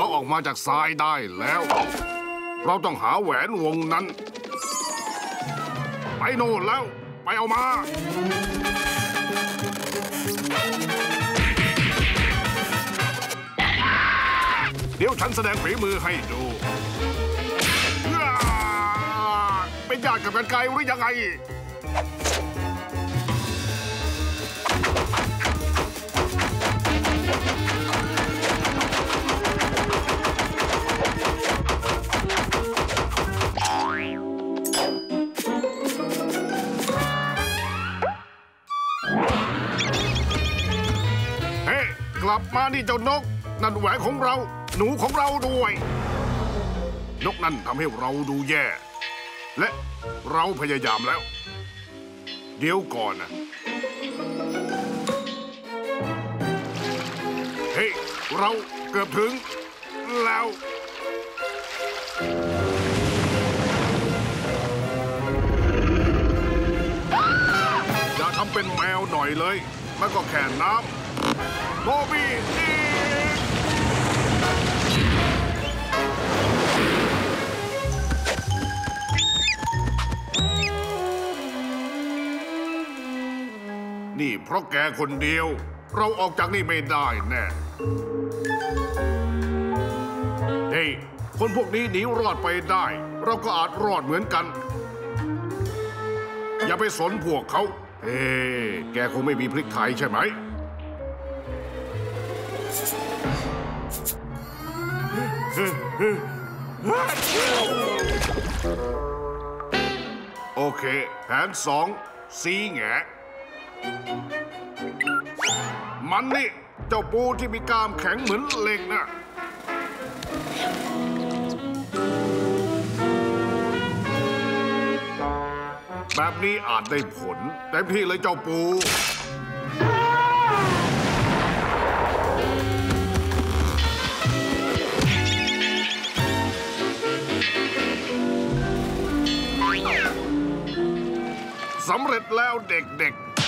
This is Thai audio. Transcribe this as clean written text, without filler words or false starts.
ออกมาจากทรายได้แล้วเราต้องหาแหวนวงนั้นไปโน่นแล้วไปเอามาเดี๋ยวฉันแสดงฝีมือให้ดูเป็นญาติกับกันไกลหรือยังไงกลับมานี่เจ้านกนั่นแหวนของเราหนูของเราด้วยนกนั่นทำให้เราดูแย่และเราพยายามแล้วเดี๋ยวก่อนนะเฮ้ยเราเกือบถึงแล้วอย่าทำเป็นแมวหน่อยเลยมันก็แค่น้ำโบบี้นี่เพราะแกคนเดียวเราออกจากนี่ไม่ได้แน่เฮ้ยคนพวกนี้หนีรอดไปได้เราก็อาจรอดเหมือนกันอย่าไปสนพวกเขาเฮ้แกคงไม่มีพริกไทยใช่ไหมโอเคแผน2สีแงะมันนี่เจ้าปูที่มีกรามแข็งเหมือนเหล็กนะแบบนี้อาจได้ผลเต็มที่เลยเจ้าปูสำเร็จแล้วเด็กๆ